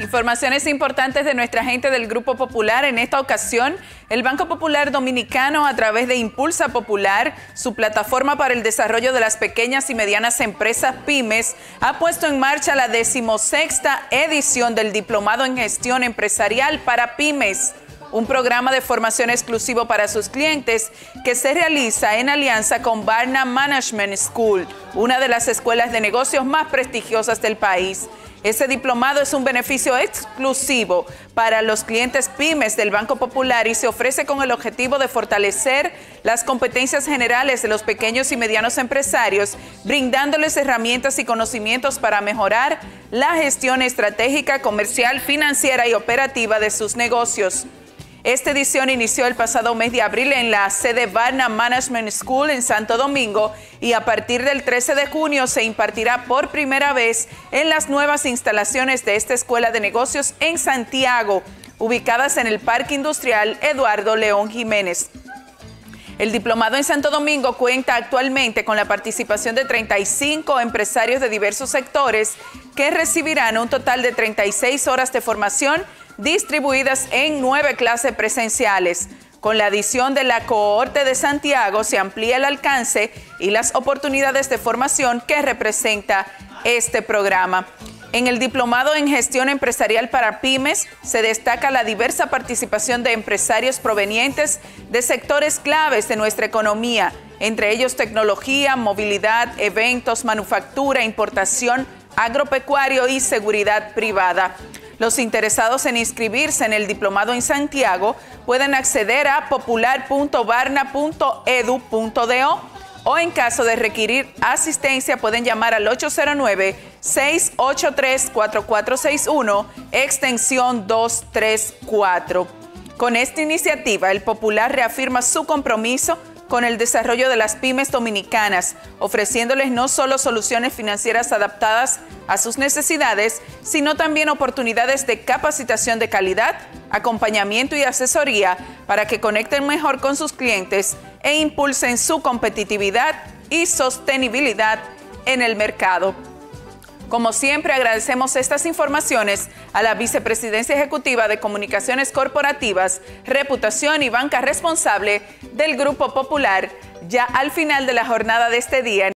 Informaciones importantes de nuestra gente del Grupo Popular. En esta ocasión, el Banco Popular Dominicano, a través de Impulsa Popular, su plataforma para el desarrollo de las pequeñas y medianas empresas pymes, ha puesto en marcha la 16ª edición del Diplomado en Gestión Empresarial para Pymes, un programa de formación exclusivo para sus clientes que se realiza en alianza con Barna Management School, una de las escuelas de negocios más prestigiosas del país. Este diplomado es un beneficio exclusivo para los clientes pymes del Banco Popular y se ofrece con el objetivo de fortalecer las competencias generales de los pequeños y medianos empresarios, brindándoles herramientas y conocimientos para mejorar la gestión estratégica, comercial, financiera y operativa de sus negocios. Esta edición inició el pasado mes de abril en la sede Barna Management School en Santo Domingo y a partir del 13 de junio se impartirá por primera vez en las nuevas instalaciones de esta escuela de negocios en Santiago, ubicadas en el Parque Industrial Eduardo León Jiménez. El diplomado en Santo Domingo cuenta actualmente con la participación de 35 empresarios de diversos sectores que recibirán un total de 36 horas de formación distribuidas en 9 clases presenciales. Con la adición de la cohorte de Santiago se amplía el alcance y las oportunidades de formación que representa este programa. En el Diplomado en Gestión Empresarial para Pymes se destaca la diversa participación de empresarios provenientes de sectores claves de nuestra economía, entre ellos tecnología, movilidad, eventos, manufactura, importación, agropecuario y seguridad privada. Los interesados en inscribirse en el diplomado en Santiago pueden acceder a popular.barna.edu.do o en caso de requerir asistencia pueden llamar al 809-683-4461, extensión 234. Con esta iniciativa, el Popular reafirma su compromiso con el desarrollo de las pymes dominicanas, ofreciéndoles no solo soluciones financieras adaptadas a sus necesidades, sino también oportunidades de capacitación de calidad, acompañamiento y asesoría para que conecten mejor con sus clientes e impulsen su competitividad y sostenibilidad en el mercado. Como siempre, agradecemos estas informaciones a la Vicepresidencia Ejecutiva de Comunicaciones Corporativas, Reputación y Banca Responsable del Grupo Popular, ya al final de la jornada de este día.